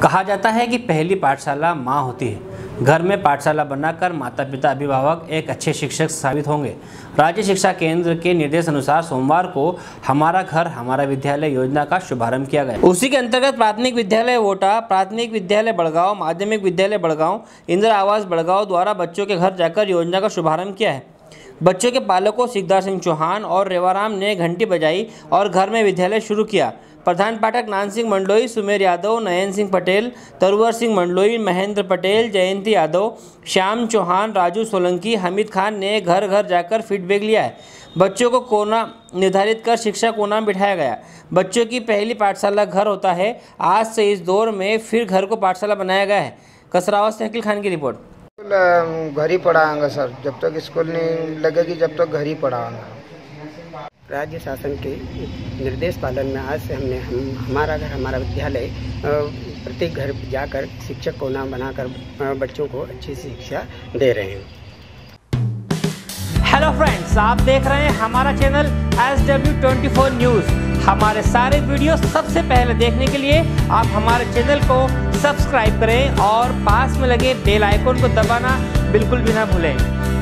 कहा जाता है कि पहली पाठशाला माँ होती है। घर में पाठशाला बनाकर माता पिता अभिभावक एक अच्छे शिक्षक साबित होंगे। राज्य शिक्षा केंद्र के निर्देश अनुसार सोमवार को हमारा घर हमारा विद्यालय योजना का शुभारंभ किया गया। उसी के अंतर्गत प्राथमिक विद्यालय वोटा, प्राथमिक विद्यालय बड़गांव, माध्यमिक विद्यालय बड़गांव, इंदिरा आवास बड़गांव द्वारा बच्चों के घर जाकर योजना का शुभारंभ किया है। बच्चों के पालकों सिकदार सिंह चौहान और रेवाराम ने घंटी बजाई और घर में विद्यालय शुरू किया। प्रधान पाठक नान सिंह मंडलोई, सुमेर यादव, नयन सिंह पटेल, तरुवर सिंह मंडलोई, महेंद्र पटेल, जयंती यादव, श्याम चौहान, राजू सोलंकी, हमीद खान ने घर घर जाकर फीडबैक लिया है। बच्चों को कोना निर्धारित कर शिक्षा कोना में बिठाया गया। बच्चों की पहली पाठशाला घर होता है। आज से इस दौर में फिर घर को पाठशाला बनाया गया है। कसरावत से अकील खान की रिपोर्ट। घर ही पढ़ाएंगे सर, जब तक स्कूल नहीं लगेगी जब तक घर ही पढ़ाएंगे। राज्य शासन के निर्देश पालन में आज से हमने हमारा घर हमारा विद्यालय प्रत्येक घर जाकर शिक्षक को नाम बनाकर बच्चों को अच्छी शिक्षा दे रहे हैं। हेलो फ्रेंड्स, आप देख रहे हैं हमारा चैनल SW24 न्यूज़। हमारे सारे वीडियो सबसे पहले देखने के लिए आप हमारे चैनल को सब्सक्राइब करें और पास में लगे बेल आइकन को दबाना बिल्कुल भी ना भूलें।